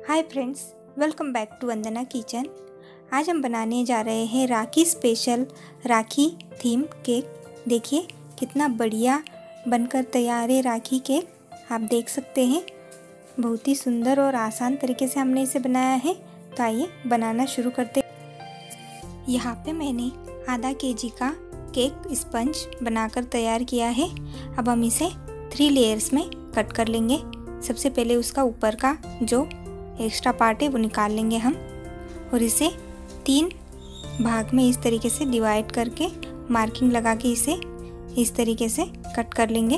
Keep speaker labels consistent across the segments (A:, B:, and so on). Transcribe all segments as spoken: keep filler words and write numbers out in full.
A: Hi friends, welcome back to Vandana kitchen. आज हम बनाने जा रहे हैं Rakhi special Rakhi theme cake. देखिए कितना बढ़िया बनकर तैयार है राखी केक। आप देख सकते हैं बहुत ही सुंदर और आसान तरीके से हमने इसे बनाया है। तो आइए बनाना शुरू करते हैं। यहाँ पे मैंने आधा केजी का केक स्पंज बनाकर तैयार किया है। अब हम इसे थ्री लेयर्स में कट कर लेंगे। सबसे पहले उसका ऊपर का जो एक्स्ट्रा पार्ट है वो निकाल लेंगे हम, और इसे तीन भाग में इस तरीके से डिवाइड करके मार्किंग लगा के इसे इस तरीके से कट कर लेंगे।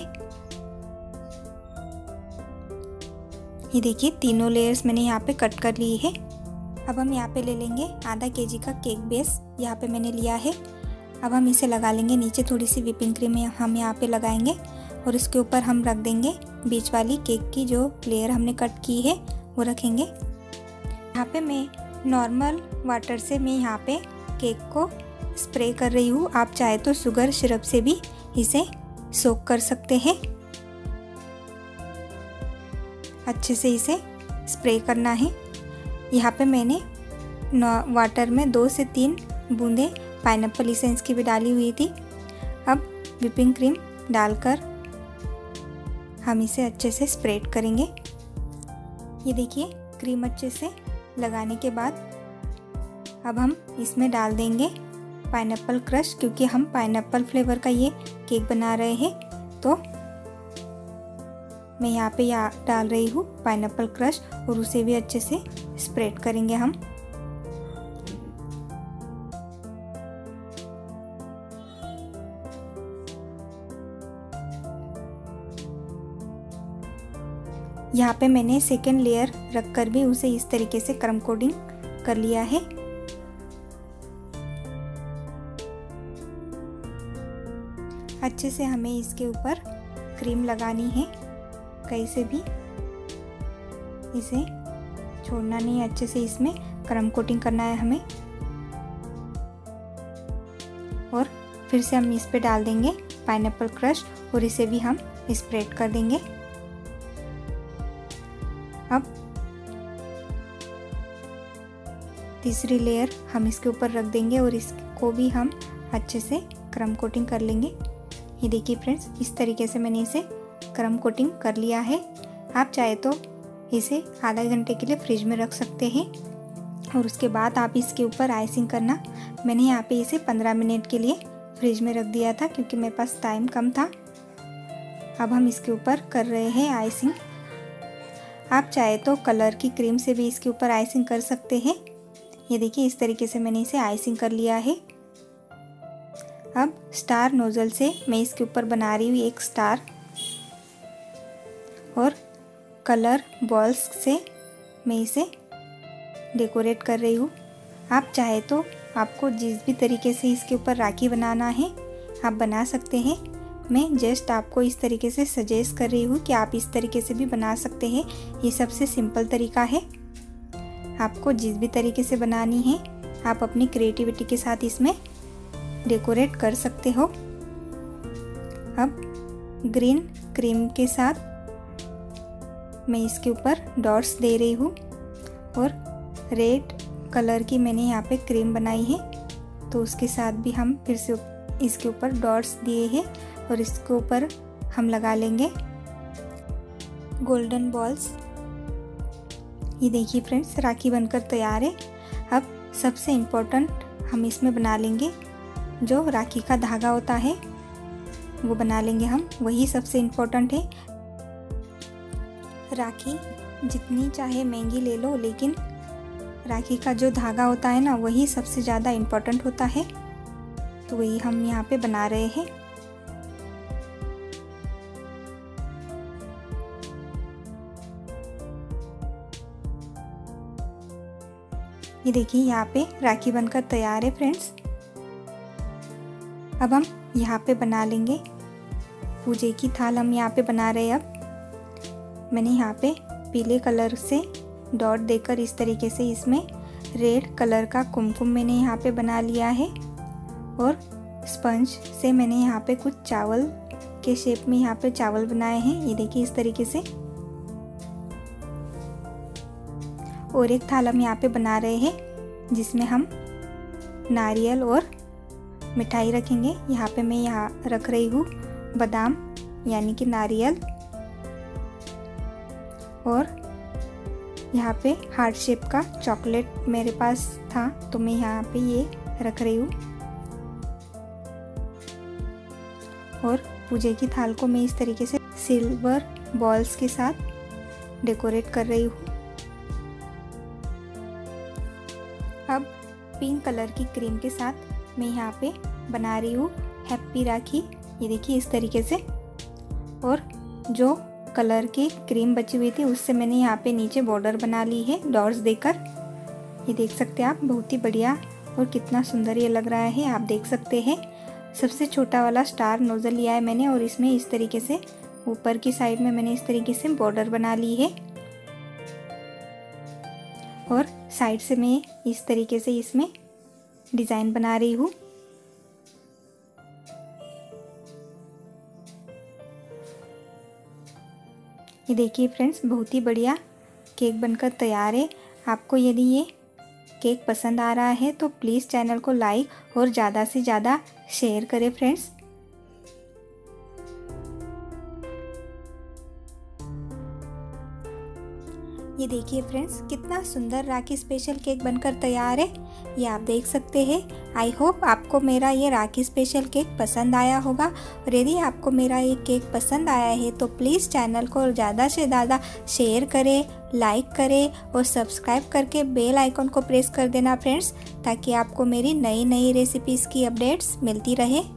A: ये देखिए तीनों लेयर्स मैंने यहाँ पे कट कर ली है। अब हम यहाँ पे ले लेंगे आधा केजी का केक बेस, यहाँ पे मैंने लिया है। अब हम इसे लगा लेंगे। नीचे थोड़ी सी व्हिपिंग क्रीम हम यहाँ पे लगाएंगे और इसके ऊपर हम रख देंगे बीच वाली केक की जो लेयर हमने कट की है वो रखेंगे। यहाँ पे मैं नॉर्मल वाटर से मैं यहाँ पे केक को स्प्रे कर रही हूँ। आप चाहे तो शुगर सिरप से भी इसे सोक कर सकते हैं। अच्छे से इसे स्प्रे करना है। यहाँ पे मैंने वाटर में दो से तीन बूंदे पाइनएप्पल एसेंस की भी डाली हुई थी। अब व्हिपिंग क्रीम डालकर हम इसे अच्छे से स्प्रेड करेंगे। ये देखिए क्रीम अच्छे से लगाने के बाद अब हम इसमें डाल देंगे पाइनएप्पल क्रश, क्योंकि हम पाइनएप्पल फ्लेवर का ये केक बना रहे हैं। तो मैं यहाँ पे या डाल रही हूँ पाइनएप्पल क्रश और उसे भी अच्छे से स्प्रेड करेंगे हम। यहाँ पे मैंने सेकेंड लेयर रखकर भी उसे इस तरीके से क्रम कोटिंग कर लिया है। अच्छे से हमें इसके ऊपर क्रीम लगानी है, कहीं से भी इसे छोड़ना नहीं, अच्छे से इसमें क्रम कोटिंग करना है हमें। और फिर से हम इस पे डाल देंगे पाइनएप्पल क्रश और इसे भी हम स्प्रेड कर देंगे। अब तीसरी लेयर हम इसके ऊपर रख देंगे और इसको भी हम अच्छे से क्रम कोटिंग कर लेंगे। ये देखिए फ्रेंड्स, इस तरीके से मैंने इसे क्रम कोटिंग कर लिया है। आप चाहे तो इसे आधा घंटे के लिए फ्रिज में रख सकते हैं और उसके बाद आप इसके ऊपर आइसिंग करना। मैंने यहाँ पे इसे पंद्रह मिनट के लिए फ्रिज में रख दिया था क्योंकि मेरे पास टाइम कम था। अब हम इसके ऊपर कर रहे हैं आइसिंग। आप चाहे तो कलर की क्रीम से भी इसके ऊपर आइसिंग कर सकते हैं। ये देखिए इस तरीके से मैंने इसे आइसिंग कर लिया है। अब स्टार नोजल से मैं इसके ऊपर बना रही हूँ एक स्टार, और कलर बॉल्स से मैं इसे डेकोरेट कर रही हूँ। आप चाहे तो आपको जिस भी तरीके से इसके ऊपर राखी बनाना है आप बना सकते हैं। मैं जस्ट आपको इस तरीके से सजेस्ट कर रही हूँ कि आप इस तरीके से भी बना सकते हैं। ये सबसे सिंपल तरीका है। आपको जिस भी तरीके से बनानी है आप अपनी क्रिएटिविटी के साथ इसमें डेकोरेट कर सकते हो। अब ग्रीन क्रीम के साथ मैं इसके ऊपर डॉट्स दे रही हूँ और रेड कलर की मैंने यहाँ पे क्रीम बनाई है, तो उसके साथ भी हम फिर से इसके ऊपर डॉट्स दिए हैं और इसके ऊपर हम लगा लेंगे गोल्डन बॉल्स। ये देखिए फ्रेंड्स, राखी बनकर तैयार है। अब सबसे इम्पोर्टेंट हम इसमें बना लेंगे जो राखी का धागा होता है वो बना लेंगे हम, वही सबसे इम्पोर्टेंट है। राखी जितनी चाहे महंगी ले लो, लेकिन राखी का जो धागा होता है ना वही सबसे ज़्यादा इम्पोर्टेंट होता है। तो वही हम यहाँ पे बना रहे हैं। ये देखिए यहाँ पे राखी बनकर तैयार है फ्रेंड्स। अब हम यहाँ पे बना लेंगे पूजे की थाल। हम यहाँ पे बना रहे हैं। अब मैंने यहाँ पे पीले कलर से डॉट देकर इस तरीके से इसमें रेड कलर का कुमकुम मैंने यहाँ पे बना लिया है, और स्पंज से मैंने यहाँ पे कुछ चावल के शेप में यहाँ पे चावल बनाए हैं। ये देखिए इस तरीके से। और एक थाल हम यहाँ पे बना रहे हैं जिसमें हम नारियल और मिठाई रखेंगे। यहाँ पे मैं यहाँ रख रही हूँ बादाम यानी कि नारियल, और यहाँ पे हार्ट शेप का चॉकलेट मेरे पास था तो मैं यहाँ पे ये रख रही हूँ। और पूजे की थाल को मैं इस तरीके से सिल्वर बॉल्स के साथ डेकोरेट कर रही हूँ। अब पिंक कलर की क्रीम के साथ मैं यहाँ पे बना रही हूँ हैप्पी राखी। ये देखिए इस तरीके से, और जो कलर की क्रीम बची हुई थी उससे मैंने यहाँ पे नीचे बॉर्डर बना ली है डॉट्स देकर। ये देख सकते हैं आप, बहुत ही बढ़िया और कितना सुंदर ये लग रहा है, आप देख सकते हैं। सबसे छोटा वाला स्टार नोजल लिया है मैंने और इसमें इस तरीके से ऊपर की साइड में मैंने इस तरीके से बॉर्डर बना ली है, और साइड से मैं इस तरीके से इसमें डिज़ाइन बना रही हूँ। ये देखिए फ्रेंड्स, बहुत ही बढ़िया केक बनकर तैयार है। आपको यदि ये केक पसंद आ रहा है तो प्लीज़ चैनल को लाइक और ज़्यादा से ज़्यादा शेयर करें फ्रेंड्स। ये देखिए फ्रेंड्स, कितना सुंदर राखी स्पेशल केक बनकर तैयार है, ये आप देख सकते हैं। आई होप आपको मेरा ये राखी स्पेशल केक पसंद आया होगा, और यदि आपको मेरा ये केक पसंद आया है तो प्लीज़ चैनल को ज़्यादा से ज़्यादा शेयर करें, लाइक करें और सब्सक्राइब करके बेल आइकन को प्रेस कर देना फ्रेंड्स, ताकि आपको मेरी नई नई रेसिपीज़ की अपडेट्स मिलती रहे।